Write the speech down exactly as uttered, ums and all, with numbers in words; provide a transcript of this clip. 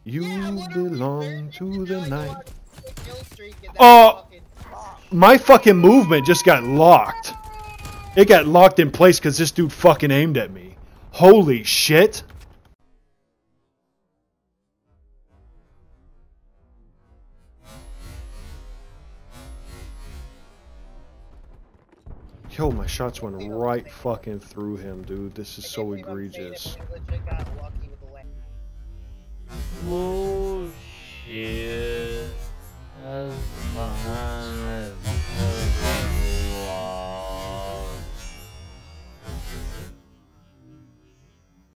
You Yeah, belong to the night. Oh! Oh, my fucking movement just got locked. It got locked in place because this dude fucking aimed at me. Holy shit. Yo, my shots went right fucking through him, dude. This is so egregious. Oh shit. That's behind.